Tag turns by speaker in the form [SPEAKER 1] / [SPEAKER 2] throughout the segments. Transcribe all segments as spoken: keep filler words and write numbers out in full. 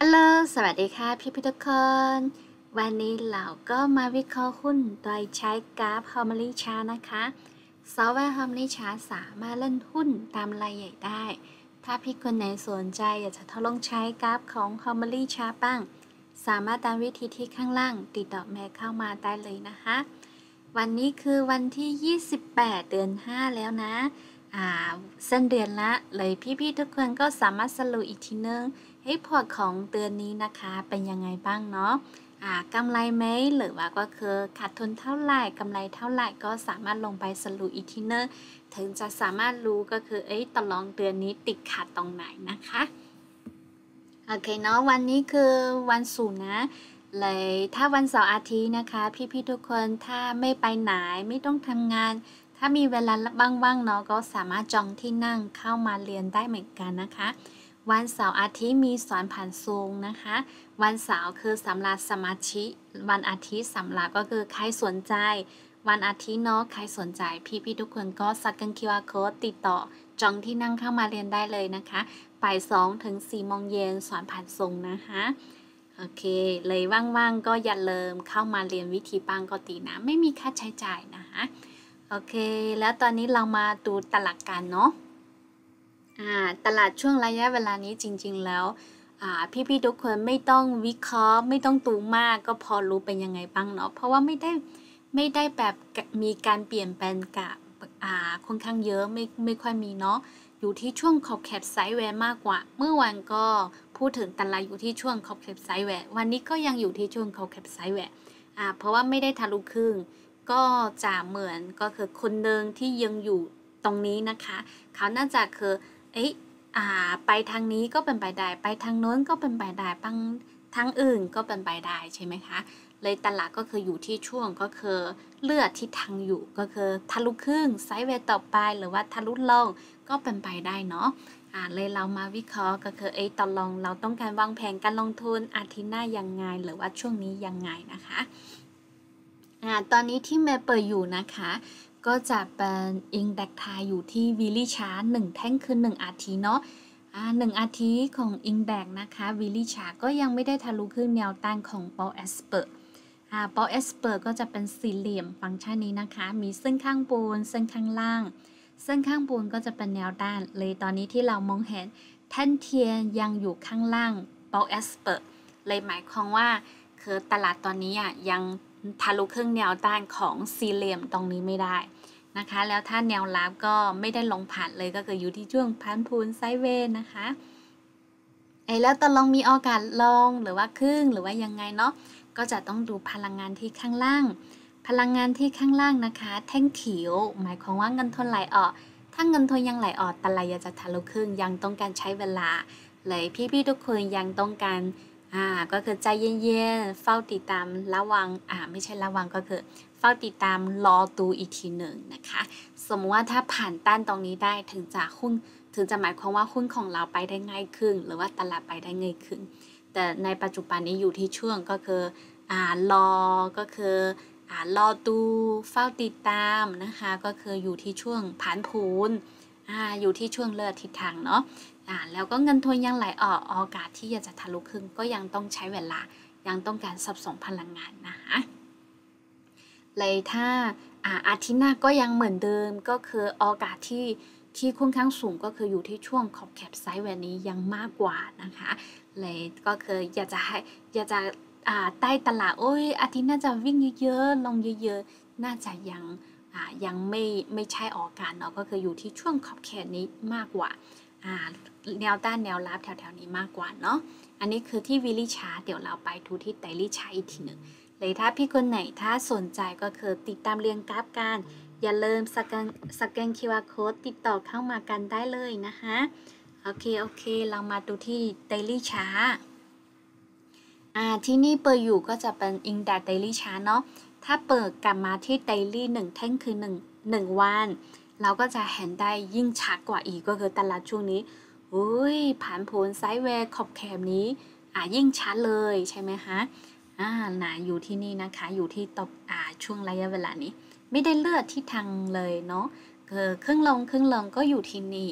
[SPEAKER 1] ฮัลโหลสวัสดีค่ะพี่พี่ทุกคน วันนี้เราก็มาวิเคราะห์หุ้นโดยใช้กราฟ Harmony Chart นะคะซอฟต์แวร์ Harmony Chart สามารถเล่นหุ้นตามรายใหญ่ได้ ถ้าพี่คนไหนสนใจอยากจะทดลองใช้กราฟของ Harmony Chart บ้าง สามารถตามวิธีที่ข้างล่างติดต่อแม่เข้ามาได้เลยนะคะ วันนี้คือวันที่ ยี่สิบแปด เดือน ห้า แล้วนะอ่าเส้นเดือนละเลยพี่ๆทุกคนก็สามารถสรุปอีกทีนึงให้พอร์ตของเดือนนี้นะคะเป็นยังไงบ้างเนาะอ่ากำไรไหมหรือว่าก็คือขาดทุนเท่าไหร่กำไรเท่าไหร่ก็สามารถลงไปสรุปอีกทีนึงถึงจะสามารถรู้ก็คือเอ้ยตลอดเดือนนี้ติดขัดตรงไหนนะคะโอเคเนาะวันนี้คือวันศุกร์นะเลยถ้าวันเสาร์อาทิตย์นะคะพี่ๆทุกคนถ้าไม่ไปไหนไม่ต้องทำงานถ้ามีเวลาบ้างๆเนาะก็สามารถจองที่นั่งเข้ามาเรียนได้เหมือนกันนะคะวันเสาร์อาทิตย์มีสอนผ่านซูมนะคะวันเสาร์คือสำหรับสมาชิกวันอาทิตย์สำหรับก็คือใครสนใจวันอาทิตย์เนาะใครสนใจพี่ๆทุกคนก็สแกน คิว อาร์ Code ติดต่อจองที่นั่งเข้ามาเรียนได้เลยนะคะบ่ายสองถึงสี่โมงเย็นสอนผ่านซูมนะคะโอเคเลยว่างๆก็อย่าลืมเข้ามาเรียนวิธีปังก็ตีนะไม่มีค่าใช้จ่ายนะคะโอเคแล้วตอนนี้เรามาดูตลาดกันเนาะตลาดช่วงระยะเวลานี้จริงๆแล้วพี่ๆทุกคนไม่ต้องวิเคราะห์ไม่ต้องตูมากก็พอรู้เป็นยังไงบ้างเนาะเพราะว่าไม่ได้ไม่ได้แบบมีการเปลี่ยนแปลงกับค่อนข้างเยอะไม่ไม่ค่อยมีเนาะอยู่ที่ช่วงขอบแคบไซด์เวย์มากกว่าเมื่อวันก็พูดถึงตลาดอยู่ที่ช่วงขอบแคบไซด์เวย์วันนี้ก็ยังอยู่ที่ช่วงขอบแคบไซด์เวย์เพราะว่าไม่ได้ทะลุครึ่งก็จะเหมือนก็คือคนหนึ่งที่ยังอยู่ตรงนี้นะคะเขาน่าจะคือเอ๊ะอ่าไปทางนี้ก็เป็นไปได้ไปทางโน้นก็เป็นไปได้บางทางอื่นก็เป็นไปได้ใช่ไหมคะเลยตลาดก็คืออยู่ที่ช่วงก็คือเลือดที่ทางอยู่ก็คือทะลุครึ่งไซด์เวย์ต่อไปหรือว่าทะลุลงก็เป็นไปได้เนาะอ่าเลยเรามาวิเคราะห์ก็คือเอ๊ะตอนลงเราต้องการวางแผนการลงทุนอาทิตย์หน้ายังไงหรือว่าช่วงนี้ยังไงนะคะอ่าตอนนี้ที่แม่เปิดอยู่นะคะก็จะเป็นอิงเด็กซ์ไทยอยู่ที่วิลลี่ชาร์ตหนึ่งแท่งคือหนึ่งอาทิตย์เนาะอ่าหนึ่งอาทิตย์ของอิงเด็กซ์นะคะวิลลี่ชาร์ตก็ยังไม่ได้ทะลุขึ้นแนวต้านของปอแอสเปอร์อ่าปอแอสเปอร์ก็จะเป็นสี่เหลี่ยมฟังก์ชันนี้นะคะมีเส้นข้างบนเส้นข้างล่างเส้นข้างบนก็จะเป็นแนวต้านเลยตอนนี้ที่เรามองเห็นแท่นเทียนยังอยู่ข้างล่างปอแอสเปอร์เลยหมายความว่าคือตลาดตอนนี้อ่ะยังทะลุครึ่งแนวต้านของสี่เหลี่ยมตรงนี้ไม่ได้นะคะแล้วถ้าแนวรับก็ไม่ได้ลงผ่านเลยก็คืออยู่ที่ช่วงพันพูนไซด์เวย์นะคะไอ้แล้วตอนลงมีโอกาสลงหรือว่าครึ่งหรือว่ายังไงเนาะก็จะต้องดูพลังงานที่ข้างล่างพลังงานที่ข้างล่างนะคะแท่งเขียวหมายความว่าเงินทุนไหลออกถ้าเงินทุนยังไหลออกตลาดจะทะลุครึ่งยังต้องการใช้เวลาเลยพี่ๆทุกคนยังต้องการอ่าก็คือใจเย็นๆเฝ้าติดตามระวังอ่าไม่ใช่ระวังก็คือเฝ้าติดตามรอดูอีกทีหนึ่งนะคะสมมติว่าถ้าผ่านต้านตรงนี้ได้ถึงจะหุ้นถึงจะหมายความว่าหุ้นของเราไปได้ง่ายขึ้นหรือว่าตลาดไปได้ง่ายขึ้นแต่ในปัจจุบันนี้อยู่ที่ช่วงก็คืออ่ารอก็คืออ่ารอดูเฝ้าติดตามนะคะก็คืออยู่ที่ช่วงผันผวนอ่าอยู่ที่ช่วงเลือดทิศทางเนาะอ่าแล้วก็เงินทุนยังไหลออกโอกาสที่จะทะลุครึ่งก็ยังต้องใช้เวลายังต้องการสับสนพลังงานนะคะเลยถ้าอาอาทิตย์หน้าก็ยังเหมือนเดิมก็คือโอกาสที่ที่ค่อนข้างสูงก็คืออยู่ที่ช่วงขอบแคบไซด์แบบนี้ยังมากกว่านะคะเลยก็คืออยากจะให้อยากจะอ่าใต้ตลาดโอ้ยอาทิตย์น่าจะวิ่งเยอะๆลงเยอะๆน่าจะยังอ่ายังไม่ไม่ใช่โอกาสเนาะก็คืออยู่ที่ช่วงขอบแคบนี้มากกว่าอ่าแนวต้านแนวรับแถวๆนี้มากกว่าเนาะอันนี้คือที่วิลลี่ชาร์ตเดี๋ยวเราไปดูที่ไดลี่ชาร์ตอีกทีหนึ่งเลยถ้าพี่คนไหนถ้าสนใจก็คือติดตามเรียงกราฟกันอย่าลืมสแกนสแกน คิว อาร์ Code ติดต่อเข้ามากันได้เลยนะคะโอเคโอเคเรามาดูที่ Daily Chart อ่าที่นี่เปิดอยู่ก็จะเป็น Index Daily Chart เนาะถ้าเปิดกลับมาที่ Daily หนึ่งแท่งคือหนึ่ง หนึ่งวันเราก็จะเห็นได้ยิ่งชัดกว่าอีกก็คือตลาดช่วงนี้อุ้ยผันผวนไซด์เวย์ขอบแคบนี้อ่ายิ่งชัดเลยใช่ไหมคะอ่านะอยู่ที่นี่นะคะอยู่ที่ตบอ่าช่วงระยะเวลานี้ไม่ได้เลือดที่ทางเลยเนาะคือครึ่งลงครึ่งลงก็อยู่ที่นี่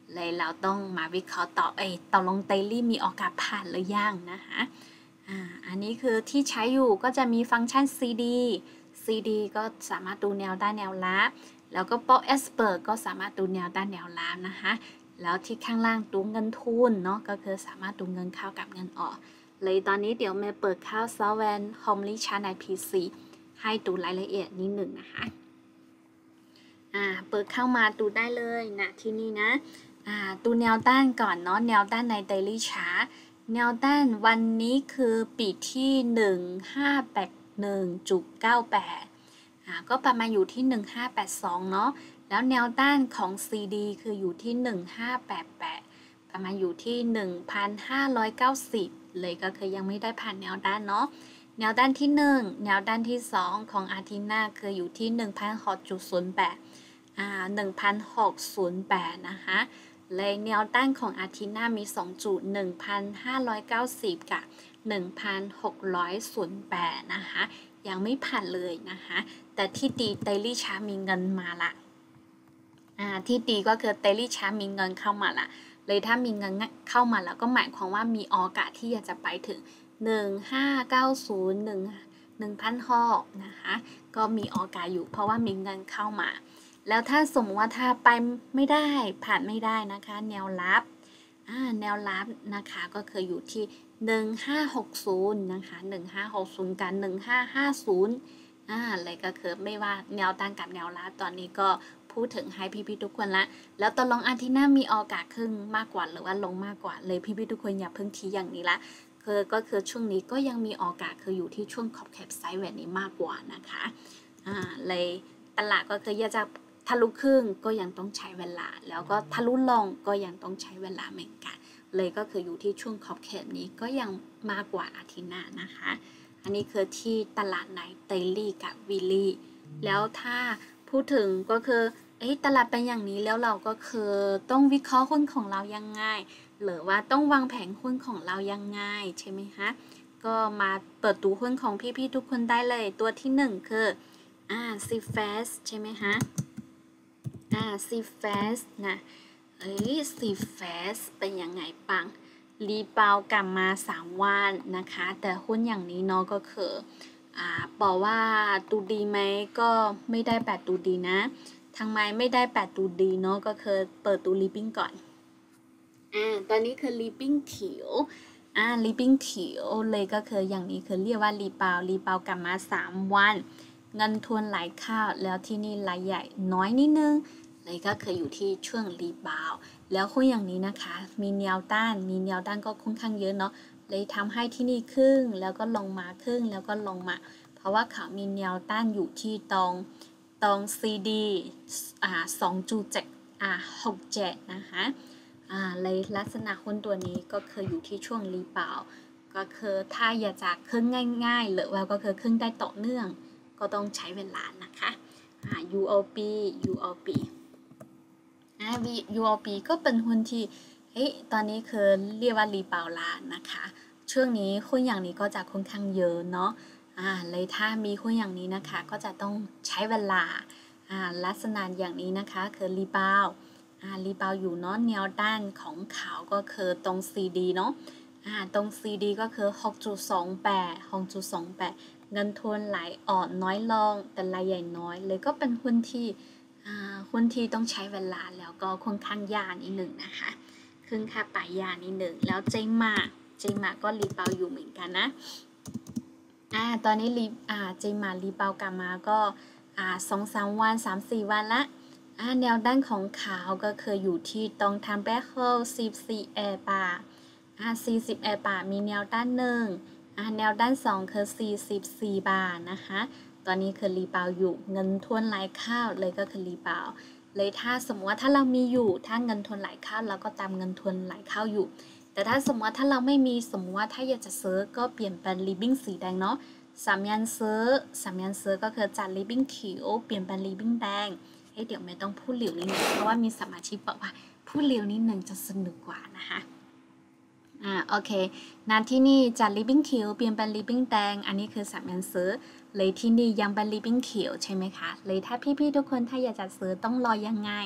[SPEAKER 1] เลยเราต้องมาวิเคราะห์ต่อเอ้ตกลงเดลี่มีโอกาสผ่านหรือยังนะคะอ่าอันนี้คือที่ใช้อยู่ก็จะมีฟังก์ชัน ซี ดี ซี ดี ก็สามารถดูแนวด้านแนวรับแล้วก็โป๊ะ Expert ก็สามารถดูแนวด้านแนวรับนะคะแล้วที่ข้างล่างดูเงินทุนเนาะก็คือสามารถดูเงินเข้ากับเงินออกเลยตอนนี้เดี๋ยวเมย์เปิดเข้าซอฟต์แวร์ Homely Chart ใน พี ซี ให้ดูรายละเอียดนิดหนึ่งนะคะอ่าเปิดเข้ามาดูได้เลยนะที่นี่นะอ่าดูแนวต้านก่อนเนาะแนวต้านใน Daily Chart แนวต้านวันนี้คือปิดที่ หนึ่งห้าแปดหนึ่งจุดเก้าแปด อ่าก็ประมาณอยู่ที่ หนึ่งห้าแปดสอง เนาะแล้วแนวต้านของ ซี ดี คืออยู่ที่ หนึ่งห้าแปดแปด ประมาณอยู่ที่ หนึ่งพันห้าร้อยเก้าสิบ เลยก็คือยังไม่ได้ผ่านแนวต้านเนาะแนวต้านที่ หนึ่ง แนวต้านที่ สอง ของอาทิตย์หน้าคืออยู่ที่ หนึ่งพันหกร้อยศูนย์แปด อ่า หนึ่งพันหกร้อยแปด นะคะเลยแนวต้านของอาทิตย์หน้ามี สอง จุด หนึ่งพันห้าร้อยเก้าสิบ กับ หนึ่งพันหกร้อยแปด นะคะยังไม่ผ่านเลยนะคะแต่ที่ดี Daily Chart มีเงินมาละอ่าที่ดีก็คือ Daily Chart มีเงินเข้ามาละเลยถ้ามีเงินเข้ามาแล้วก็หมายความว่ามีโอกาสที่จะไปถึงหนึ่งพันห้าร้อยเก้าสิบ หนึ่ง หนึ่งพันหกร้อยนะคะก็มีโอกาสอยู่เพราะว่ามีเงินเข้ามาแล้วถ้าสมมติว่าถ้าไปไม่ได้ผ่านไม่ได้นะคะแนวรับอ่าแนวรับนะคะก็คืออยู่ที่หนึ่งพันห้าร้อยหกสิบนะคะหนึ่งพันห้าร้อยหกสิบกันหนึ่งพันห้าร้อยห้าสิบอ่าเลยก็คือไม่ว่าแนวต้านกับแนวรับตอนนี้ก็พูดถึงให้พี่ๆทุกคนละแล้วตกลงอาทิตย์หน้ามีโอกาสขึ้นมากกว่าหรือว่าลงมากกว่าเลยพี่ๆทุกคนอย่าเพิ่งทีอย่างนี้ละคือก็คือช่วงนี้ก็ยังมีโอกาสคืออยู่ที่ช่วงขอบแคปไซด์แบบนี้มากกว่านะคะอ่าเลยตลาดก็คืออยากจะทะลุครึ่งก็ยังต้องใช้เวลาแล้วก็ทะลุลงก็ยังต้องใช้เวลาเหมือนกันเลยก็คืออยู่ที่ช่วงขอบเขตนี้ก็ยังมากกว่าอาทิตย์หน้านะคะอันนี้คือที่ตลาดไหนเตลี่กับวิลลี่แล้วถ้าพูดถึงก็คือเอ้ตลาดเป็นอย่างนี้แล้วเราก็คือต้องวิเคราะห์หุ้นของเรายังไงหรือว่าต้องวางแผนหุ้นของเรายังไงใช่ไหมคะก็มาเปิดดูหุ้นของพี่ๆทุกคนได้เลยตัวที่หนึ่งคืออ่า ซี เอฟ ใช่ไหมคะอ่า ซี เอฟ นะเอ้ย ซี เอฟ เป็นยังไงปังรีบาวกลับมาสามวันนะคะแต่หุ้นอย่างนี้เนาะก็คืออ่าบอกว่าดูดีไหมก็ไม่ได้แบบดูดีนะทางไม้ไม่ได้แบบดูดีเนาะก็คือเปิดดูรีบิ้งก่อนอ่าตอนนี้คือรีบิ้งเขียวอ่ารีบิ้งเขียวเลยก็คืออย่างนี้คือเรียกว่ารีบาวรีบาวกลับมาสามวันเงินทุนไหลเข้าแล้วที่นี่รายใหญ่น้อยนิดนึงเลยก็คืออยู่ที่ช่วงรีบาวแล้วหุ้นอย่างนี้นะคะมีแนวต้านมีแนวต้านก็ค่อนข้างเยอะเนาะเลยทำให้ที่นี่ครึ่งแล้วก็ลงมาครึ่งแล้วก็ลงมาเพราะว่าเขามีแนวต้านอยู่ที่ตรงตรง ซี ดี อ่า สองจุดเจ็ด อ่า หกเจ็ดนะคะอ่าเลยลักษณะหุ้นตัวนี้ก็คืออยู่ที่ช่วงรีบาวก็คือถ้าอยากจะขึ้นง่ายๆหรือว่าก็คือขึ้นได้ต่อเนื่องก็ต้องใช้เวลานะคะอ่า ยู โอ พี ยู โอ พี อ่า ยู โอ พี ก็เป็นหุ้นที่เฮ้ยตอนนี้คือเรียกว่ารีบาวลานะคะช่วงนี้หุ้นอย่างนี้ก็จะค่อนข้างเยอะเนาะอ่าเลยถ้ามีหุ้นอย่างนี้นะคะก็จะต้องใช้เวลาอ่าลักษณะอย่างนี้นะคะคือรีบาวอ่ารีบาวอยู่เนาะแนวด้านของเขาก็คือตรง ซี ดี เนาะอ่าตรง ซี ดี ก็คือ หกจุดสองแปด หกจุดสองแปด เงินทุนไหลออกน้อยลงแต่รายใหญ่น้อยเลยก็เป็นหุ้นที่หุ้นที่ต้องใช้เวลาแล้วก็ค่อนข้างยากนิดหนึ่งนะคะขึ้นค่าปลายยานิดหนึ่งแล้วเจมาเจมาก็รีบาวอยู่เหมือนกันนะอ่าตอนนี้รีอ่าเจมารีบาวกลับมาก็อ่าสองสามวันสามสี่วันละอ่าแนวด้านของขาวก็คืออยู่ที่ตรงทำแบคโฮสิบสี่แอร์ป่าอ่าสี่สิบแอร์ป่ามีแนวด้านหนึ่งอ่าแนวด้านสองคือสี่สิบสี่บาทนะคะตอนนี้คือรีบาวอยู่เงินทุนไหลเข้าเลยก็คือรีบาวเลยถ้าสมมติว่าถ้าเรามีอยู่ถ้าเงินทุนไหลเข้าเราก็ตามเงินทุนไหลเข้าอยู่แต่ถ้าสมมติว่าถ้าเราไม่มีสมมติว่าถ้าอยากจะซื้อก็เปลี่ยนเป็นรีบิ้งสีแดงเนาะสามยันซื้อสามยันซื้อก็คือจากรีบิ้งเขียวเปลี่ยนเป็นรีบิ้งแดงเฮ้ยเดี๋ยวไม่ต้องพูดเหลียวนิดนึงเพราะว่ามีสมาชิกบอกว่าพูดเหลียวนิดนึงจะสนุกกว่านะคะอ่าโอเคนาที่นี่จากริบบิ้งเขียวเปลี่ยนเป็นริบบิ้งแดงอันนี้คือสามยันซื้อเลยที่นี่ยังเป็นริบบิ้งเขียวใช่ไหมคะเลยถ้าพี่ๆทุกคนถ้าอยากจะซื้อต้องรอยังไง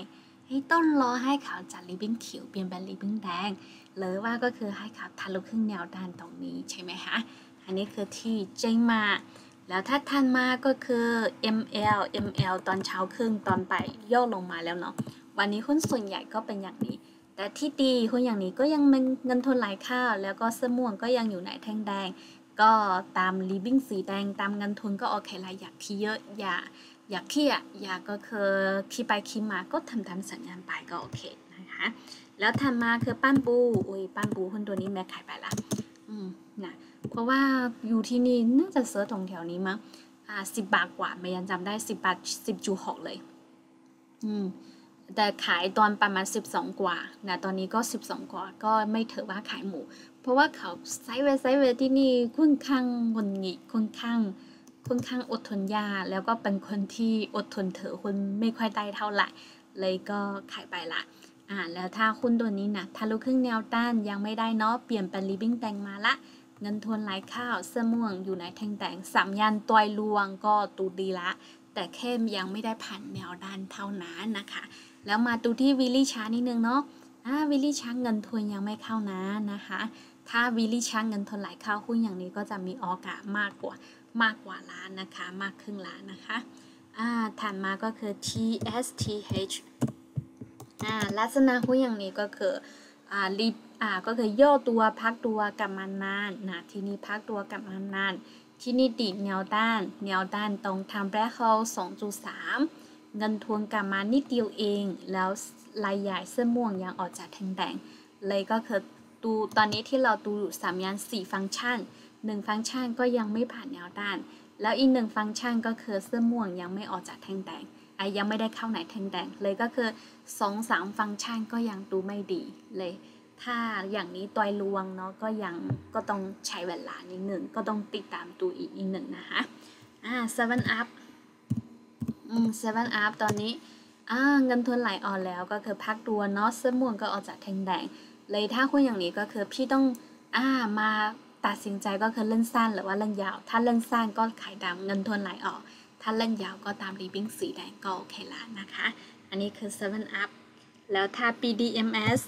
[SPEAKER 1] ให้ต้นรอให้เขาจากริบบิ้นเขียวเปลี่ยนเป็นริบบิ้นแดงหรือว่าก็คือให้เขาทะลุครึ่งแนวด้านตรงนี้ใช่ไหมคะอันนี้คือที่เจมาแล้วถ้าทันมาก็คือ เอ็ม แอล เอ็ม แอล ตอนเช้าครึ่งตอนบ่ายย่อลงมาแล้วเนาะวันนี้หุ้นส่วนใหญ่ก็เป็นอย่างนี้แต่ที่ดีหุ้นอย่างนี้ก็ยังเป็นเงินทุนไหลเข้าแล้วก็เสื้อม่วงก็ยังอยู่ในแท่งแดงก็ตามรีบิ้งสีแดงตามเงินทุนก็โอเคละอยากที่เยอะอย่าอยากขี้อ่ะอยากก็คือขี้ไปขี้มาก็ทำตามสัญญาณไปก็โอเคนะคะแล้วถัดมาคือปั้นปูอุ้ยปั้นปูหุ้นตัวนี้แม่ขายไปละอืมนะเพราะว่าอยู่ที่นี่น่าจะเซิร์ชตรงแถวนี้มั้งอ่าสิบบาทกว่าไม่ยังจำได้สิบบาทสิบจุดหกเลยอืมแต่ขายตอนประมาณสิบสองกว่านะตอนนี้ก็สิบสองกว่าก็ไม่ถือว่าขายหมูเพราะว่าเขาไซด์เวย์ไซด์เวย์ที่นี่ค่อนข้างงุนงิดค่อนข้างค่อนข้างอดทนยากแล้วก็เป็นคนที่อดทนเถอะคนไม่ค่อยได้เท่าไหร่เลยก็ขายไปละอ่าแล้วถ้าคุณตัวนี้นะทะลุครึ่งแนวต้านยังไม่ได้เนาะเปลี่ยนเป็นรีบิ้งแดงมาละเงินทุนไหลข้าวเสื้อม่วงอยู่ในแท่งแดงสามยันตัวลวงก็ตูดีละแต่แค่ยังไม่ได้ผ่านแนวด้านเท่านั้นนะคะแล้วมาดูที่วิลลี่ชาร์นิดนึงเนาะอ่าวิลลี่ชาร์เงินทุนยังไม่เข้านะนะคะถ้าวิลลี่ชาร์เงินทุนไหลเข้าหุ้นอย่างนี้ก็จะมีโอกาสมากกว่ามากกว่าล้านนะคะมากครึ่งล้านนะคะอ่าถัดมาก็คือ ที เอส ที เอช อ่าลักษณะหุ้นอย่างนี้ก็คืออ่ารีบอ่าก็คือย่อตัวพักตัวกลับมานานนะทีนี้พักตัวกลับมานานที่นี่ติดแนวด้านแนวด้านตรงทำแรกเขา สองจุดสาม เงินทุนกลับมานิดเดียวเองแล้วรายใหญ่เสื้อม่วงยังออกจากแท่งแดงเลยก็คือดูตอนนี้ที่เราดูสามยันสี่ฟังก์ชันหนึ่งฟังก์ชันก็ยังไม่ผ่านแนวด้านแล้วอีกหนึ่งฟังก์ชันก็คือเสื้อม่วงยังไม่ออกจากแท่งแดงไอ้ยังไม่ได้เข้าไหนแท่งแดงเลยก็คือสองสามฟังก์ชันก็ยังดูไม่ดีเลยถ้าอย่างนี้ตัวลวงเนาะก็ยังก็ต้องใช้เวลานิดหนึ่งก็ต้องติดตามดูอีกนิดหนึ่งนะคะอ่า เซเว่น อัพ อืม เซเว่น อัพ ตอนนี้อ่าเงินทุนไหลออกแล้วก็คือพักตัวเนาะเสื้อม่วงก็ออกจากแท่งแดงเลยถ้าคุณอย่างนี้ก็คือพี่ต้องอ่ามาตัดสินใจก็คือเล่นสั้นหรือว่าเล่นยาวถ้าเล่นสั้นก็ขายดำเงินทุนไหลออกถ้าเล่นยาวก็ตามรีบิ้งสีแดงก็โอเคละนะคะอันนี้คือ เซเว่น อัพ แล้วถ้า พี ดี เอ็ม เอส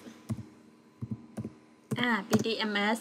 [SPEAKER 1] อ่า พี ดี เอ็ม เอส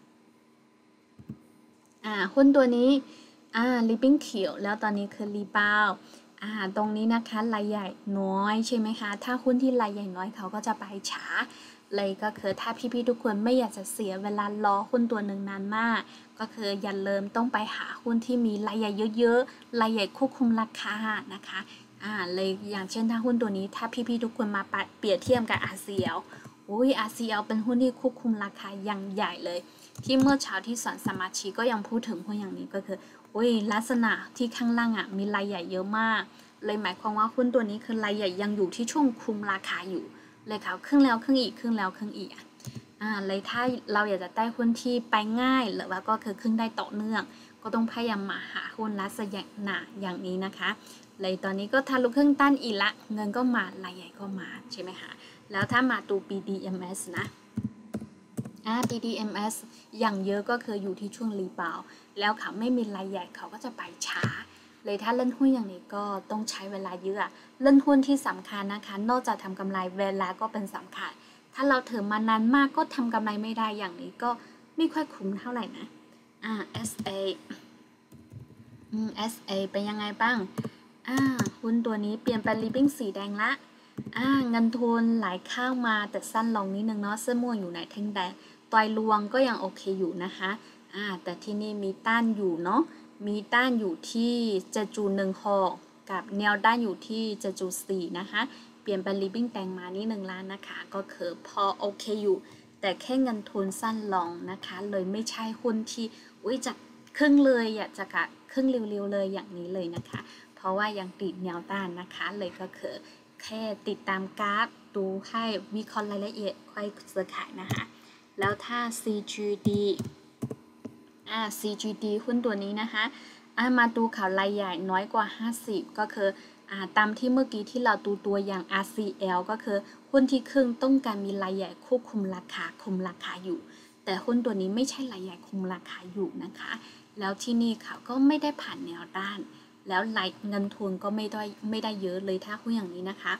[SPEAKER 1] อ่าหุ้นตัวนี้อ่ารีบิ้งเขียวแล้วตอนนี้คือรีบาวอ่าตรงนี้นะคะรายใหญ่น้อยใช่ไหมคะถ้าหุ้นที่รายใหญ่น้อยเขาก็จะไปช้าเลยก็คือถ้าพี่ๆทุกคนไม่อยากจะเสียเวลารอหุ้นตัวหนึ่งนานมากก็คืออย่าลืมต้องไปหาหุ้นที่มีรายใหญ่เยอะๆรายใหญ่ควบคุมราคานะคะอ่าเลยอย่างเช่นถ้าหุ้นตัวนี้ถ้าพี่ๆทุกคนมาเปรียบเทียบกับ อาร์ ซี แอล โอ้ย อาร์ ซี แอล เป็นหุ้นที่ควบคุมราคาอย่างใหญ่เลยที่เมื่อเช้าที่สอนสมาชิกก็ยังพูดถึงหุ้นอย่างนี้ก็คือโอ้ยลักษณะที่ข้างล่างอ่ะมีรายใหญ่เยอะมากเลยหมายความว่าหุ้นตัวนี้คือรายใหญ่ยังอยู่ที่ช่วงคุมราคาอยู่เลยค่ะครึ่งแล้วครึ่งอีกครึ่งแล้วครึ่งอีกอ่าเลยถ้าเราอยากจะได้หุ้นที่ไปง่ายหรือว่าก็คือครึ่งได้ต่อเนื่องก็ต้องพยายามมาหาหุ้นลักษณะอย่างนี้นะคะเลยตอนนี้ก็ทะลุครึ่งต้านอีกละเงินก็มารายใหญ่ก็มาใช่ไหมคะแล้วถ้ามาดู พี ดี เอ็ม เอส นะอ่า พี ดี เอ็ม เอส อย่างเยอะก็คืออยู่ที่ช่วงรีบาวแล้วเขาไม่มีรายใหญ่เขาก็จะไปช้าเลยถ้าเล่นหุ้นอย่างนี้ก็ต้องใช้เวลาเยอะเล่นหุ้นที่สำคัญนะคะนอกจากทำกำไรเวลาก็เป็นสำคัญถ้าเราถือมานานมากก็ทำกำไรไม่ได้อย่างนี้ก็ไม่ค่อยคุ้มเท่าไหร่นะอ่า เอส เอ อืม เอส เอ เป็นยังไงบ้างอ่าหุ้นตัวนี้เปลี่ยนเป็นรีบิ้งสีแดงละอ่าเงินทุนไหลเข้ามาแต่สั้นลงนิดนึงเนาะเสื้อม่วงอยู่ในแท่งแดงตอยลวงก็ยังโอเคอยู่นะคะอ่าแต่ที่นี่มีต้านอยู่เนาะมีต้านอยู่ที่ เจ็ดจุดหนึ่งหก กับแนวต้านอยู่ที่ เจ็ดจุดสี่ นะคะเปลี่ยนเป็นรีบิ้งแดงมานี่หนึ่งล้านนะคะก็คือพอโอเคอยู่แต่แค่เงินทุนสั้นลงนะคะเลยไม่ใช่หุ้นที่อุ้ยจะครึ่งเลยอยากจะกะครึ่งเร็วๆเลยอย่างนี้เลยนะคะเพราะว่ายังติดแนวต้านนะคะเลยก็คือแค่ติดตามกราฟดูให้วิเคราะห์รายละเอียดค่อยซื้อขายนะคะแล้วถ้า ซี จี ดี อ่า ซี จี ดี หุ้นตัวนี้นะคะอ่ามาดูข่าวรายใหญ่น้อยกว่าห้าสิบก็คืออ่าตามที่เมื่อกี้ที่เราดูตัวอย่าง อาร์ ซี แอล ก็คือหุ้นที่ครึ่งต้องการมีรายใหญ่ควบคุมราคาคุมราคาอยู่แต่หุ้นตัวนี้ไม่ใช่รายใหญ่คุมราคาอยู่นะคะแล้วที่นี่เขาก็ไม่ได้ผ่านแนวด้านแล้วรายเงินทุนก็ไม่ได้ไม่ได้เยอะเลยถ้าหุ้นอย่างนี้นะคะ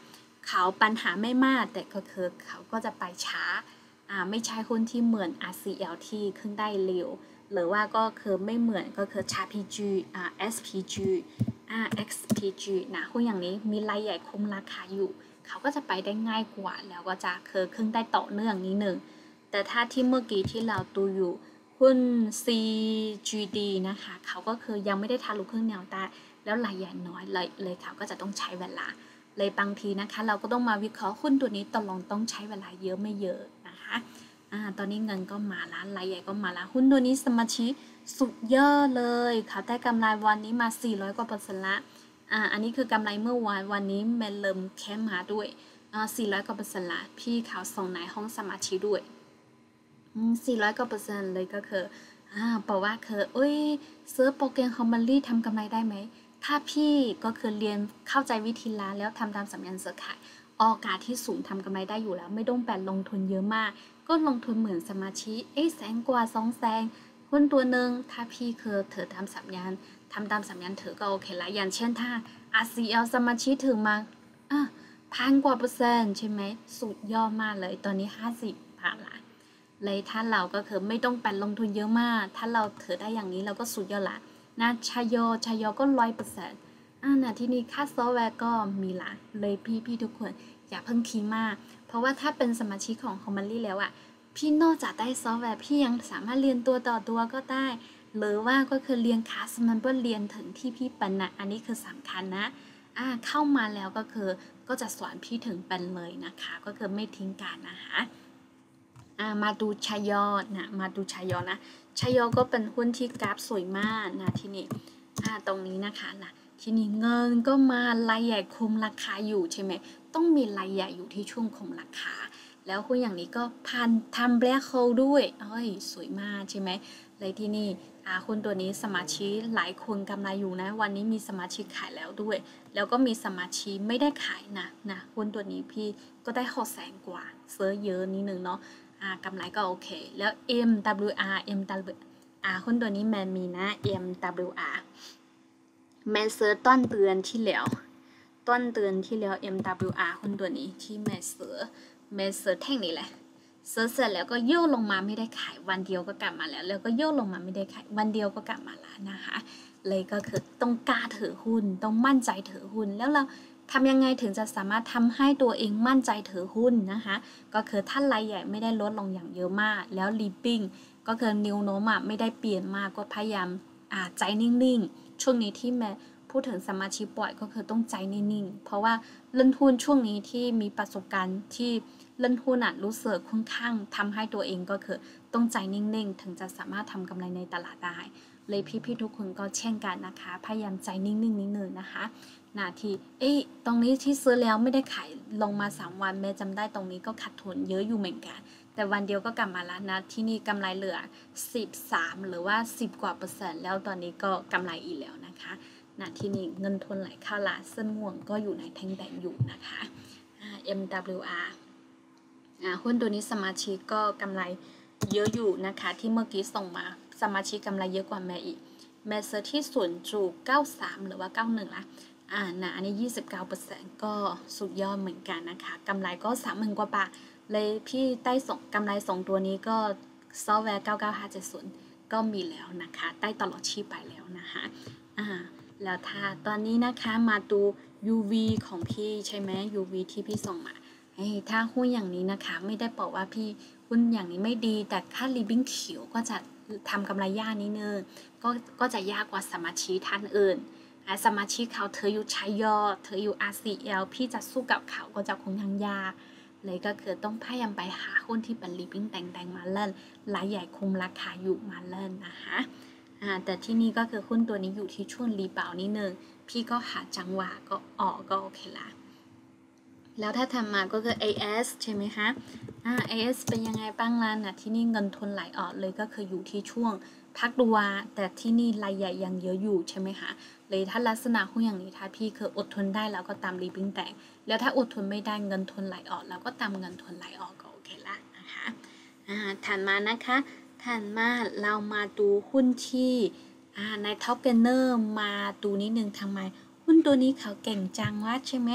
[SPEAKER 1] เขาปัญหาไม่มากแต่ก็คือเขาก็จะไปช้าอ่าไม่ใช่หุ้นที่เหมือน อาร์ ซี แอล ที่ขึ้นได้เร็วหรือว่าก็คือไม่เหมือนก็คือ จี พี จี อ่า เอส พี จี อ่า เอ็กซ์ พี จี นะหุ้นอย่างนี้มีรายใหญ่คุมราคาอยู่เขาก็จะไปได้ง่ายกว่าแล้วก็จะคือขึ้นได้ต่อเนื่องนิดนึงแต่ถ้าที่เมื่อกี้ที่เราดูอยู่หุ้น ซี จี ดี นะคะเขาก็คือยังไม่ได้ทะลุครึ่งแนวต้านแล้วรายใหญ่น้อยเลยเลยเขาก็จะต้องใช้เวลาเลยบางทีนะคะเราก็ต้องมาวิเคราะห์หุ้นตัวนี้ตกลงต้องใช้เวลาเยอะไม่เยอะนะคะอ่าตอนนี้เงินก็มาแล้วรายใหญ่ก็มาแล้วหุ้นตัวนี้สมาชิกสุดยอดเลยเขาได้กำไรวันนี้มาสี่ร้อยกว่าเปอร์เซ็นต์ละอ่าอันนี้คือกำไรเมื่อวานวันนี้แมนเริ่มแค่มาด้วยอ่าสี่ร้อยกว่าเปอร์เซ็นต์ละพี่เขาส่งในห้องสมาชิกด้วยอืมสี่ร้อยกว่าเปอร์เซ็นต์เลยก็คืออ่าบอกว่าคือเอ้ยซื้อโปรแกรมคอมมานลี่ทำกำไรได้ไหมถ้าพี่ก็คือเรียนเข้าใจวิธีร้านแล้วทำตามสัญญาณซื้อขายโอกาสที่สูงทำกำไรได้อยู่แล้วไม่ต้องแปดลงทุนเยอะมากก็ลงทุนเหมือนสมาชิกเอ้แสนกว่าสองแสนหุ้นตัวหนึ่งถ้าพี่คือเธอทำสัญญาณทำตามสัญญาณเธอก็โอเคละอย่างเช่นถ้า อาร์ ซี แอล สมาชิกถึงมาอ่ะพันกว่าเปอร์เซ็นต์ใช่ไหมสุดยอดมากเลยตอนนี้ห้าสิบผ่านละเลยถ้าเราก็คือไม่ต้องแปดลงทุนเยอะมากถ้าเราเธอได้อย่างนี้เราก็สุดยอดละนะชายโยชายโยก็ร้อยเปอร์เซ็นต์อ่านะที่นี่ค่าซอฟต์แวร์ก็มีละเลยพี่พี่ทุกคนอย่าเพิ่งคิดมากเพราะว่าถ้าเป็นสมาชิกของคอมมันลี่แล้วอะพี่นอกจากได้ซอฟต์แวร์พี่ยังสามารถเรียนตัวต่อตัวก็ได้หรือว่าก็คือเรียนคลาสมันเพื่อเรียนถึงที่พี่เป็นนะอันนี้คือสำคัญนะอ่าเข้ามาแล้วก็คือก็จะสอนพี่ถึงเป็นเลยนะคะก็คือไม่ทิ้งกันนะคะอ่ามาดูชายอนะมาดูชายอนะชายอก็เป็นหุ้นที่กราฟสวยมากนะที่นี่อ่าตรงนี้นะคะนะทีนี้เงินก็มารายใหญ่คุมราคาอยู่ใช่ไหมต้องมีรายใหญ่อยู่ที่ช่วงคุมราคาแล้วหุ้นอย่างนี้ก็พันทำแบล็คโฮลด้วยเอ้ยสวยมากใช่ไหมเลยที่นี่อ่าหุ้นตัวนี้สมาชิกหลายคนกำไรอยู่นะวันนี้มีสมาชิกขายแล้วด้วยแล้วก็มีสมาชิกไม่ได้ขายนะนะหุ้นตัวนี้พี่ก็ได้หกแสนกว่าเซื้อเยอะนิดนึงเนาะอ่ากำไรก็โอเคแล้ว เอ็ม ดับเบิลยู อาร์ เอ็ม ดับเบิลยู อาร์ หุ้นตัวนี้แมนมีนะ เอ็ม ดับเบิลยู อาร์ แมนเซื้อต้นเดือนที่แล้วต้นเดือนที่แล้ว เอ็ม ดับเบิลยู อาร์ หุ้นตัวนี้ที่แมนเซื้อแมนเซื้อแท่งนี้แหละเซื้อเสร็จแล้วก็โยกลงมาไม่ได้ขายวันเดียวก็กลับมาแล้วแล้วก็โยกลงมาไม่ได้ขายวันเดียวก็กลับมาแล้วนะคะเลยก็คือต้องกล้าถือหุ้นต้องมั่นใจถือหุ้นแล้วเราทำยังไงถึงจะสามารถทำให้ตัวเองมั่นใจถือหุ้นนะคะก็คือถ้ารายใหญ่ไม่ได้ลดลงอย่างเยอะมากแล้วรีปิ้งก็คือนิวโนมไม่ได้เปลี่ยนมากก็พยายามอ่าใจนิ่งๆช่วงนี้ที่แม่พูดถึงสมาชิกปล่อยก็คือต้องใจนิ่งๆเพราะว่าเล่นหุ้นช่วงนี้ที่มีประสบการณ์ที่เล่นหุ้นอะรู้สึกค่อนข้างทำให้ตัวเองก็คือต้องใจนิ่งๆถึงจะสามารถทำกำไรในตลาดได้เลยพี่ๆทุกคนก็เช่นกันนะคะพยายามใจนิ่งๆนิดนึงนะคะนาทีเอ้ยตรงนี้ที่ซื้อแล้วไม่ได้ขายลงมาสามวันแม่จำได้ตรงนี้ก็ขาดทุนเยอะอยู่เหมือนกันแต่วันเดียวก็กลับมาแล้วนะที่นี่กำไรเหลือสิบสามหรือว่าสิบกว่าเปอร์เซ็นต์แล้วตอนนี้ก็กำไรอีกแล้วนะคะนะที่นี่เงินทุนไหลเข้าละเส้นม่วงก็อยู่ในแท่งแดงอยู่นะคะ เอ็ม ดับเบิลยู อาร์ อ่าหุ้นตัวนี้สมาชิกก็กำไรเยอะอยู่นะคะที่เมื่อกี้ส่งมาสมาชิกกำไรเยอะกว่าแม่อีกแม่เซอร์ที่ศูนย์จุดเก้าสามหรือว่าเก้าสิบเอ็ดละอ่านะอันนี้ ยี่สิบเก้าเปอร์เซ็นต์ ก็สุดยอดเหมือนกันนะคะกำไรก็ สามหมื่น กว่าบาทเลยพี่ได้ส่งกำไรส่งตัวนี้ก็ซอฟต์แวร์เก้าเก้าห้าเจ็ดศูนย์ก็มีแล้วนะคะได้ตลอดชีพไปแล้วนะคะอ่าแล้วถ้าตอนนี้นะคะมาดู ยู วี ของพี่ใช่ไหม ยู วี ที่พี่ส่งมาถ้าหุ้นอย่างนี้นะคะไม่ได้บอกว่าพี่หุ้นอย่างนี้ไม่ดีแต่ค่ารีบิ้งเขียวก็จะทำกำไรยากนิดนึงก็ก็จะยากกว่าสมาชิกท่านอื่นสมาชิกเขาเธออยู่ชายยอเธออยู่ อาร์ ซี แอล พี่จะสู้กับเขาก็จะคงทางยากเลยก็คือต้องพยายามไปหาหุ้นที่เป็นรีบิ้งแต่งๆมาเล่นรายใหญ่คุมราคาอยู่มาเล่นนะคะอ่าแต่ที่นี่ก็คือหุ้นตัวนี้อยู่ที่ช่วงรีบาวนิดนึงพี่ก็หาจังหวะก็ออกก็โอเคละแล้วถ้าทำมาก็คือ เอ เอส ใช่ไหมคะอ่า เอ เอส เป็นยังไงบ้างล่ะนะที่นี่เงินทุนไหลออกเลยก็คืออยู่ที่ช่วงพักดูวาแต่ที่นี่รายใหญ่ยังเยอะอยู่ใช่ไหมคะเลยถ้าลักษณะหุ้นอย่างนี้ถ้าพี่คืออดทนได้แล้วก็ตามรีบิ้งแตกแล้วถ้าอดทนไม่ได้เงินทุนไหลออกแล้วก็ตามเงินทุนไหลออกก็โอเคละนะคะอ่าถัดมานะคะถัดมาเรามาดูหุ้นที่อ่าในท็อปเกนเนอร์มาดูนิดนึงทำไมหุ้นตัวนี้เขาเก่งจังวะใช่ไหม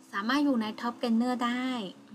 [SPEAKER 1] สามารถอยู่ในท็อปเกนเนอร์ได้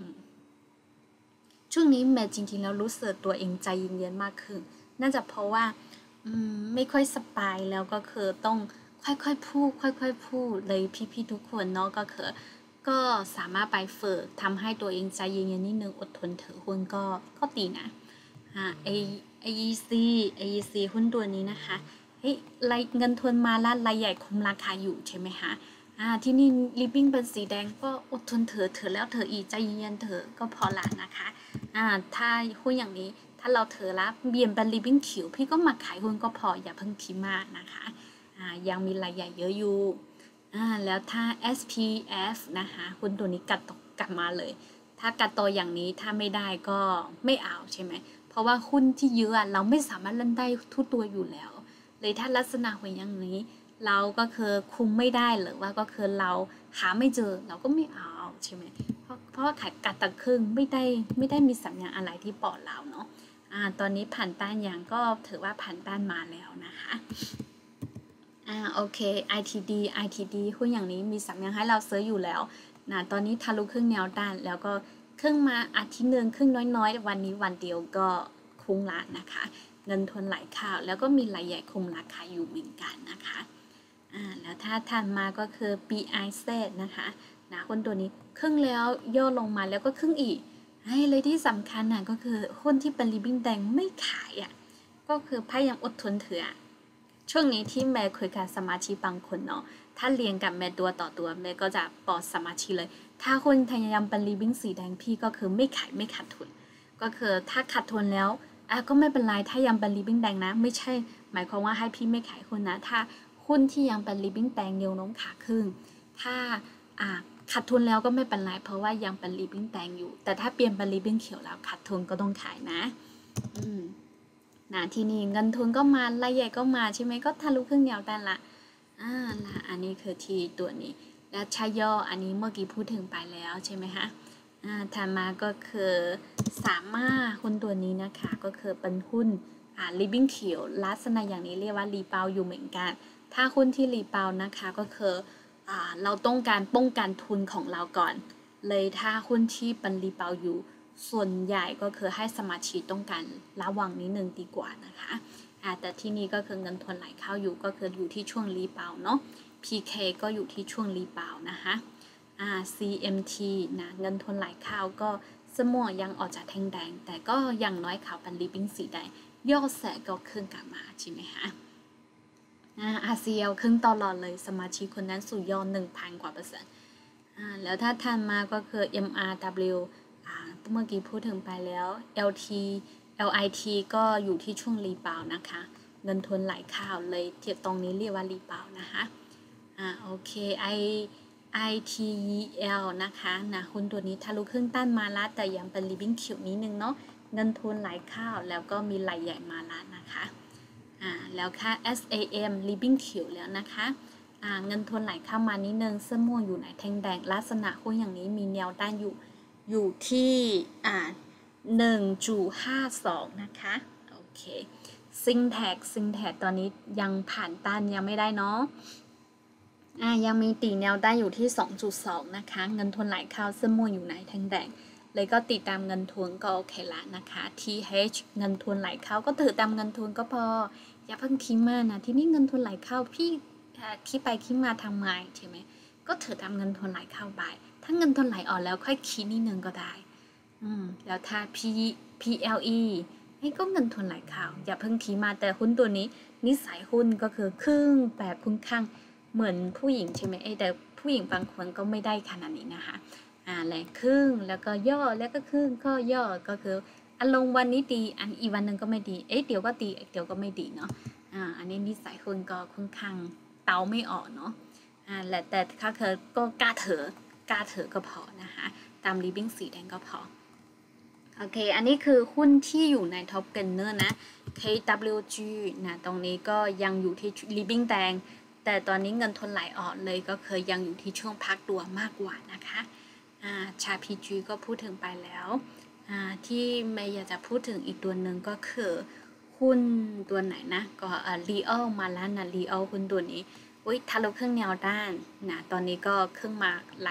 [SPEAKER 1] ช่วงนี้แม่จริงๆแล้วรู้สึกตัวเองใจเย็นๆมากขึ้นน่าจะเพราะว่าไม่ค่อยสบายแล้วก็คือต้องค่อยๆพูดค่อยๆพูดเลยพี่ๆทุกคนเนาะก็คือก็สามารถไปฝึกทำให้ตัวเองใจเย็นๆนิดนึงอดทนเถอะหุ้นก็ก็ดีนะอ่าไอไอซีไอซีหุ้นตัวนี้นะคะเฮ้ยรายเงินทุนมาแล้วรายใหญ่คุมราคาอยู่ใช่ไหมคะอ่าที่นี่ลิปปิ้งเป็นสีแดงก็อดทนเถอะเถอะแล้วเถอะอีใจเย็นๆเถอะก็พอละนะคะอ่าถ้าหุ้นอย่างนี้ถ้าเราเถอะละเบียนเป็นลิปปิ้งขิวพี่ก็มาขายหุ้นก็พออย่าเพิ่งคิดมากนะคะอ่ายังมีรายใหญ่เยอะอยู่อ่าแล้วถ้า เอส พี เอฟ นะคะหุ้นตัวนี้กัดตกกลับมาเลยถ้ากัดตัวอย่างนี้ถ้าไม่ได้ก็ไม่เอาใช่ไหมเพราะว่าหุ้นที่เยอะเราไม่สามารถเล่นได้ทุกตัวอยู่แล้วเลยถ้าลักษณะเป็นอย่างนี้เราก็คือคุมไม่ได้หรือว่าก็คือเราหาไม่เจอเราก็ไม่เอาใช่ไหมเพราะเพราะว่าขายกัดตะครึ่งไม่ได้ไม่ได้มีสัญญาณอะไรที่ปลอดเราเนาะอ่าตอนนี้ผ่านต้านอย่างก็ถือว่าผ่านต้านมาแล้วนะคะอ่าโอเค ไอ ที ดี ไอ ที ดี หุ้นอย่างนี้มีสัญญาณให้เราซื้ออยู่แล้วนะตอนนี้ทะลุครึ่งแนวต้านแล้วก็ครึ่งมาอาทิตย์นึงครึ่งน้อยๆวันนี้วันเดียวก็คุ้งละนะคะเงินทุนไหลเข้าแล้วก็มีรายใหญ่คุมราคาอยู่เหมือนกันนะคะอ่าแล้วถ้าทันมาก็คือ บี ไอ เซด นะคะนะหุ้นตัวนี้ครึ่งแล้วย่อลงมาแล้วก็ครึ่งอีกให้เลยที่สำคัญน่ะก็คือหุ้นที่เป็นริบบิ้งแดงไม่ขายอ่ะก็คือพยายามอดทนเถอะช่วงนี้ที่แม่คุยกับสมาชิกบางคนเนาะถ้าเรียนกับแม่ตัวต่อตัวแม่ก็จะบอกสมาชิกเลยถ้าคุณพยายามเป็นริบบิ้งสีแดงพี่ก็คือไม่ขายไม่ขาดทุนก็คือถ้าขาดทุนแล้วอ่ะก็ไม่เป็นไรถ้ายังเป็นริบบิ้งแดงนะไม่ใช่หมายความว่าให้พี่ไม่ขายหุ้นนะถ้าหุ้นที่ยังเป็นริบบิ้งแดงเนียวโน้มขาขึ้นถ้าอ่าขาดทุนแล้วก็ไม่เป็นไรเพราะว่ายังเป็นริบบิ้งแดงอยู่แต่ถ้าเปลี่ยนเป็นริบบิ้งเขียวแล้วขาดทุนก็ต้องขายนะอืมนะทีนี้เงินทุนก็มารายใหญ่ก็มาใช่ไหมก็ทะลุครึ่งแนวต้านละอ่าละอันนี้คือที่ตัวนี้และชายย่ออันนี้เมื่อกี้พูดถึงไปแล้วใช่ไหมคะอ่าถัดมาก็คือสามารถหุ้นตัวนี้นะคะก็คือเป็นหุ้นอ่าริบบิ้งเขียวลักษณะอย่างนี้เรียกว่ารีเปาอยู่เหมือนกันถ้าหุ้นที่รีเปานะคะก็คืออ่าเราต้องการป้องกันทุนของเราก่อนเลยถ้าหุ้นที่เป็นรีเปาอยู่ส่วนใหญ่ก็คือให้สมาชิกต้องการระวังนิดนึงดีกว่านะคะอ่าแต่ที่นี่ก็คือเงินทุนไหลเข้าอยู่ก็คืออยู่ที่ช่วงรีเปาเนาะ พี เค ก็อยู่ที่ช่วงรีเปานะคะอ่า ซี เอ็ม ที นะเงินทุนไหลเข้าก็สมอยังออกจากแท่งแดงแต่ก็ยังน้อยข่าวเป็นริบบิ้งสีแดงย่อแสก็ขึ้นกลับมาใช่ไหมคะอ่า อาร์ ซี แอล ขึ้นตลอดเลยสมาชิกคนนั้นสู่ยอด หนึ่งพัน กว่าเปอร์เซ็นต์อ่าแล้วถ้าทันมาก็คือ เอ็ม อาร์ ดับเบิลยู อ่าเมื่อกี้พูดถึงไปแล้ว แอล ที แอล ไอ ที ก็อยู่ที่ช่วงรีบาวนะคะเงินทุนไหลเข้าเลยเทียบตรงนี้เรียกว่ารีบาวนะคะอ่าโอเค I ไอ ที แอล นะคะนะหุ้นตัวนี้ทะลุครึ่งต้านมาแล้วแต่ยังเป็นริบบิ้งเขียวนิดนึงเนาะเงินทุนไหลเข้าแล้วก็มีไหลใหญ่มาแล้วนะคะอ่าแล้วค่า เอส เอ เอ็ม ริบบิ้งเขียวแล้วนะคะอ่าเงินทุนไหลเข้ามานิดนึงเสื้อม่วงอยู่ในแท่งแดงลักษณะหุ้นอย่างนี้มีแนวต้านอยู่อยู่ที่อ่าหนึ่งจุดห้าสองนะคะโอเคซิงแท็กซิงแท็กตอนนี้ยังผ่านต้านยังไม่ได้เนาะอ่ายังมีตีแนวต้านอยู่ที่ สองจุดสอง นะคะเงินทุนไหลเข้าเสื้อม่วงอยู่ในแท่งแดงเลยก็ติดตามเงินทุนก็โอเคละนะคะ ที เอช เงินทุนไหลเข้าก็ถือตามเงินทุนก็พออย่าเพิ่งคิดมากนะที่นี่เงินทุนไหลเข้าพี่คิดไปคิดมาทำไมใช่ไหมก็ถือตามเงินทุนไหลเข้าไปถ้าเงินทุนไหลออกแล้วค่อยคิดนิดนึงก็ได้อืมแล้วถ้า P พี แอล อี ให้ก็เงินทุนไหลเข้าอย่าเพิ่งคิดมาแต่หุ้นตัวนี้นิสัยหุ้นก็คือครึ่งแบบค่อนข้างเหมือนผู้หญิงใช่ไหมแต่ผู้หญิงบางคนก็ไม่ได้ขนาดนี้นะคะอ่าแหละครึ่งแล้วก็ย่อแล้วก็ครึ่งก็ย่อก็คืออารมณ์วันนี้ดีอันอีกวันหนึ่งก็ไม่ดีเอ๊ะเดี๋ยวก็ดีเดี๋ยวก็ไม่ดีเนาะอ่าอันนี้นิสัยหุ้นก็ค่อนข้างเตาไม่ออกเนาะอ่าแหละแต่ถ้าเธอก็กล้าเถอะกล้าเถอะก็พอนะคะตามริบบิ้งสีแดงก็พอโอเคอันนี้คือหุ้นที่อยู่ในท็อปเกนเนอร์นะ เค ดับเบิลยู จี นะตรงนี้ก็ยังอยู่ที่ริบบิ้งแดงแต่ตอนนี้เงินทุนไหลออกเลยก็คือยังอยู่ที่ช่วงพักตัวมากกว่านะคะอ่าชา พี จี ก็พูดถึงไปแล้วอ่าที่เมย์อยากจะพูดถึงอีกตัวหนึ่งก็คือหุ้นตัวไหนนะก็อ่า Real มาแล้วนะ Real หุ้นตัวนี้อุ้ยทะลุครึ่งแนวด้านนะตอนนี้ก็ครึ่งมาหลาย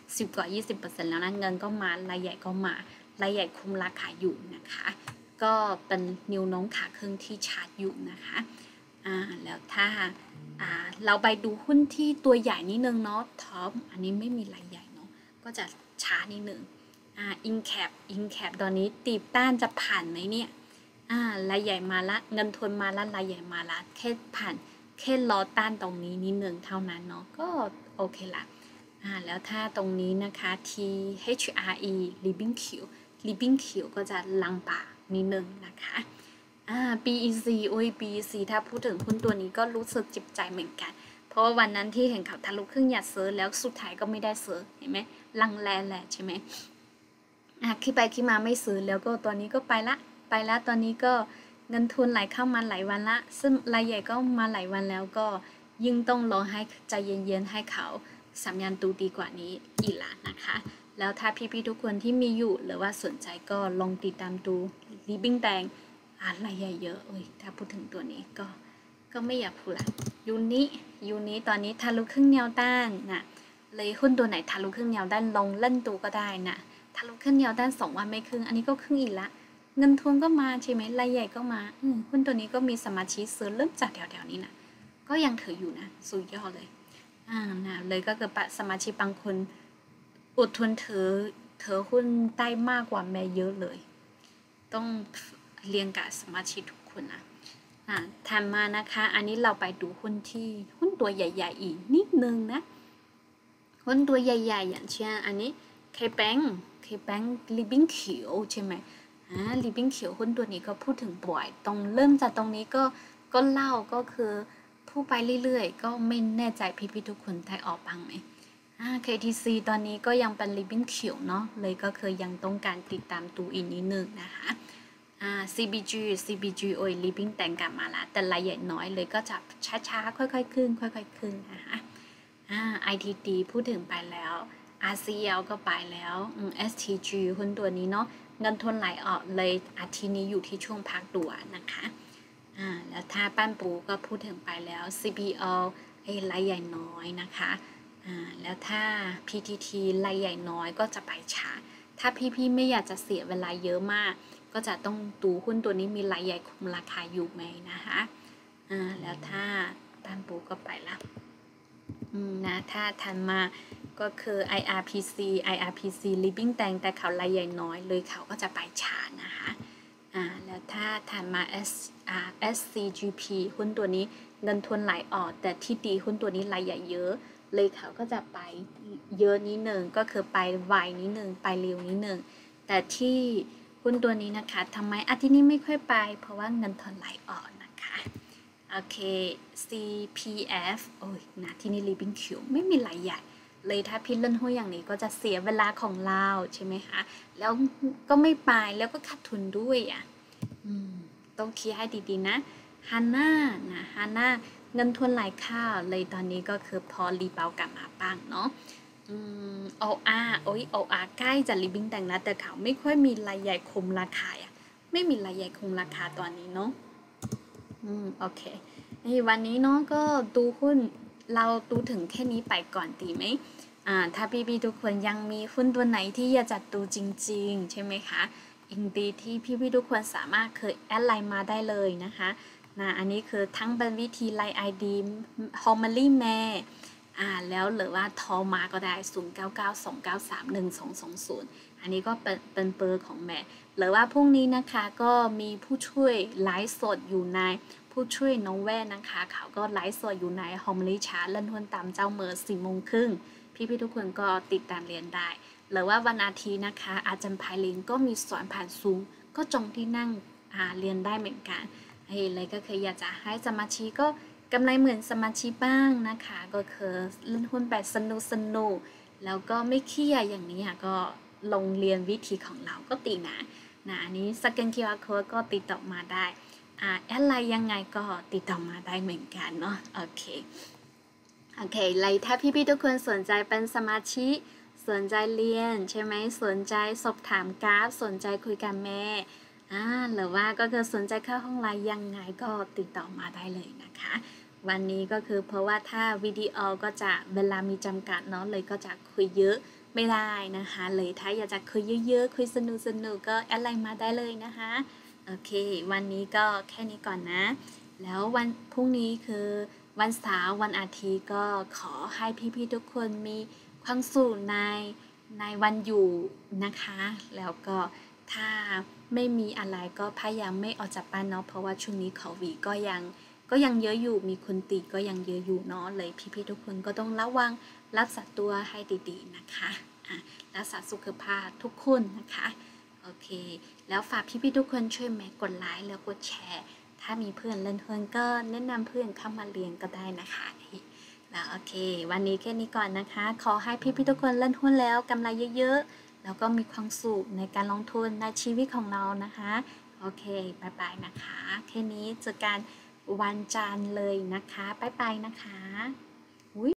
[SPEAKER 1] สิบกว่า ยี่สิบเปอร์เซ็นต์ แล้วนะเงินก็มารายใหญ่ก็มารายใหญ่คุมราคาอยู่นะคะก็เป็นนิวโน้มขาขึ้นที่ชาร์จอยู่นะคะอ่าแล้วถ้าอ่าเราไปดูหุ้นที่ตัวใหญ่นิดนึงเนาะท็อปอันนี้ไม่มีรายใหญ่เนาะก็จะช้านิดนึงอ่าอินแคปอินแคปตอนนี้ตีบต้านจะผ่านไหมเนี่ยอ่ารายใหญ่มาละเงินทุนมาละรายใหญ่มาละแค่ผ่านแค่รอต้านตรงนี้นิดนึงเท่านั้นเนาะก็โอเคละอ่าแล้วถ้าตรงนี้นะคะ ที เอช อาร์ อี Living Q Living Q ก็จะลังป่านิดนึงนะคะอ่า บี อี ซี โอ้ย บี อี ซี ถ้าพูดถึงหุ้นตัวนี้ก็รู้สึกเจ็บใจเหมือนกันเพราะว่าวันนั้นที่เห็นเขาทะลุครึ่งอยากซื้อแล้วสุดท้ายก็ไม่ได้ซื้อเห็นไหมลังแลแหละใช่ไหมอ่ะคิดไปคิดมาไม่ซื้อแล้วก็ตัวนี้ก็ไปละไปแล้วตอนนี้ก็เงินทุนไหลเข้ามาหลายวันละซึ่งรายใหญ่ก็มาหลายวันแล้วก็ยิ่งต้องรอให้ใจเย็นๆให้เขาสัญญาณดูดีกว่านี้อีกละนะคะแล้วถ้าพี่ๆทุกคนที่มีอยู่หรือว่าสนใจก็ลองติดตามดูรีบิ้งแดงอะไรใหญ่เยอะเอ้ยถ้าพูดถึงตัวนี้ก็ก็ไม่อยากพูดละยูนิยูนิตอนนี้ทะลุครึ่งแนวต้านนะเลยหุ้นตัวไหนทะลุครึ่งแนวด้านลงเล่นตัวก็ได้นะทะลุครึ่งแนวด้านสองวันไม่ครึ่งอันนี้ก็ครึ่งอีกละเงินทุนก็มาใช่ไหมรายใหญ่ก็มาอืมหุ้นตัวนี้ก็มีสมาชิกซื้อเริ่มจากแถวๆนี้นะก็ยังถืออยู่นะสุดยอดเลยอ่านะเลยก็เกิดสมาชิกบางคนอดทนถือถือหุ้นได้มากกว่าแม่เยอะเลยต้องเรียนกับสมาชิกทุกคนนะอ่าถัดมานะคะอันนี้เราไปดูหุ้นที่หุ้นตัวใหญ่ๆอีกนิดนึงนะหุ้นตัวใหญ่ๆอย่างเช่นอันนี้ K-Bank K-Bank Living Q ใช่ไหมอ่า Living Q หุ้นตัวนี้ก็พูดถึงบ่อยตรงเริ่มจากตรงนี้ก็ก็เล่าก็คือพูดไปเรื่อยๆก็ไม่แน่ใจพี่ๆทุกคนได้ออกบ้างไหมอ่า เค ที ซี ตอนนี้ก็ยังเป็น Living Q เนาะเลยก็คือยังต้องการติดตามดูอีกนิดนึงนะคะอ่า ซี บี จี ซี บี จี โอ้ย Living แต่งกลับมาละแต่รายใหญ่น้อยเลยก็จะช้าๆค่อยๆขึ้นค่อยๆขึ้นนะคะอ่า ไอ ที ดี พูดถึงไปแล้ว อาร์ ซี แอล ก็ไปแล้วอืม เอส ที จี หุ้นตัวนี้เนาะเงินทุนไหลออกเลยอาทิตย์นี้อยู่ที่ช่วงพักตัวนะคะอ่าแล้วถ้าปั้นปูก็พูดถึงไปแล้ว ซี พี แอล ไอ้รายใหญ่น้อยนะคะอ่าแล้วถ้า พี ที ที รายใหญ่น้อยก็จะไปช้าถ้าพี่ๆไม่อยากจะเสียเวลาเยอะมากก็จะต้องดูหุ้นตัวนี้มีรายใหญ่คุมราคาอยู่ไหมนะคะอ่าแล้วถ้าปั้นปูก็ไปละอืมนะถ้าทันมาก็คือ ไอ อาร์ พี ซี ไอ อาร์ พี ซี Living แต่งแต่เขารายใหญ่น้อยเลยเขาก็จะไปช้านะคะอ่าแล้วถ้าถัดมา S อ่า เอส ซี จี พี หุ้นตัวนี้เงินทุนไหลออกแต่ที่ดีหุ้นตัวนี้รายใหญ่เยอะเลยเขาก็จะไปเยอะนิดนึงก็คือไปไวนิดนึงไปเร็วนิดนึงแต่ที่หุ้นตัวนี้นะคะทำไมอาทิตย์นี้ไม่ค่อยไปเพราะว่าเงินทุนไหลออกนะคะโอเค ซี พี เอฟ โอ้ยนะที่นี่ Living Q ไม่มีรายใหญ่เลยถ้าพี่เล่นหุ้นอย่างนี้ก็จะเสียเวลาของเราใช่ไหมคะแล้วก็ไม่ไปแล้วก็ขาดทุนด้วยอ่ะอืมต้องคิดให้ดีๆนะฮาน่านะฮาน่าเงินทุนหลายค่าเลยตอนนี้ก็คือพอรีบาวกลับมาบ้างเนาะอืม โอ อาร์ โอ้ย โอ อาร์ ใกล้จะรีบิ้งแต่งนะแต่เขาไม่ค่อยมีรายใหญ่คุมราคาอ่ะไม่มีรายใหญ่คุมราคาตอนนี้เนาะอืมโอเควันนี้เนาะก็ดูหุ้นเราดูถึงแค่นี้ไปก่อนดีไหมอ่าถ้าพี่ๆทุกคนยังมีหุ้นตัวไหนที่อยากจะดูจริงๆใช่ไหมคะอินดีที่พี่ๆทุกคนสามารถเคยแอดไลน์มาได้เลยนะคะนะอันนี้คือทั้งเป็นวิธีไลน์ ไอ ดี Homely แม่อ่าแล้วหรือว่าโทรมาก็ได้ศูนย์ เก้า เก้า สอง เก้า สาม หนึ่ง สอง สอง ศูนย์อันนี้ก็เป็นเป็นเบอร์ของแม่หรือว่าพรุ่งนี้นะคะก็มีผู้ช่วยไลฟ์สดอยู่ในผู้ช่วยน้องแว่นะคะเขาก็ไลฟ์สดอยู่ใน Homely Chat เล่นหุ้นตามเจ้าเมอร์สี่โมงครึ่งพี่ๆทุกคนก็ติดตามเรียนได้หรือว่าวันอาทิตย์นะคะอาจารย์ไพลินก็มีสอนผ่านซูมก็จองที่นั่งอ่าเรียนได้เหมือนกันเฮ้ยเลยก็คืออยากจะให้สมาชิกก็กำไรเหมือนสมาชิกบ้างนะคะก็คือเล่นหุ้นแบบสนุกสนุกแล้วก็ไม่เครียดอย่างนี้ก็ลงเรียนวิธีของเราก็ตีนะนะอันนี้สแกน คิว อาร์ Code ก็ติดต่อมาได้อ่าแอดไลน์ยังไงก็ติดต่อมาได้เหมือนกันเนาะโอเคโอเคเลยถ้าพี่ๆทุกคนสนใจเป็นสมาชิกสนใจเรียนใช่ไหมสนใจสอบถามกราฟสนใจคุยกับแม่อ่าหรือว่าก็คือสนใจเข้าห้องไลน์ยังไงก็ติดต่อมาได้เลยนะคะวันนี้ก็คือเพราะว่าถ้าวิดีโอก็จะเวลามีจำกัดเนาะเลยก็จะคุยเยอะไม่ได้นะคะเลยถ้าอยากจะคุยเยอะๆคุยสนุกสนุกก็แอดไลน์มาได้เลยนะคะโอเควันนี้ก็แค่นี้ก่อนนะแล้ววันพรุ่งนี้คือวันเสาร์วันอาทิตย์ก็ขอให้พี่ๆทุกคนมีความสุขในในวันอยู่นะคะแล้วก็ถ้าไม่มีอะไรก็พยายามไม่ออกจากบ้านเนาะเพราะว่าช่วงนี้โควิดก็ยังก็ยังเยอะอยู่มีคนติดก็ยังเยอะอยู่เนาะเลยพี่ๆทุกคนก็ต้องระวังรักษาตัวให้ดีๆนะคะอ่ะรักษาสุขภาพทุกคนนะคะโอเคแล้วฝากพี่ๆทุกคนช่วยแม่กดไลค์แล้วกดแชร์ถ้ามีเพื่อนเล่นเพื่อนก็แนะนำเพื่อนเข้ามาเรียนก็ได้นะคะแล้วโอเควันนี้แค่นี้ก่อนนะคะขอให้พี่ๆทุกคนเล่นหุ้นแล้วกำไรเยอะๆแล้วก็มีความสุขในการลงทุนในชีวิตของเรานะคะโอเคบายบายนะคะแค่นี้เจอกันวันจันทร์เลยนะคะบ๊ายบายนะคะ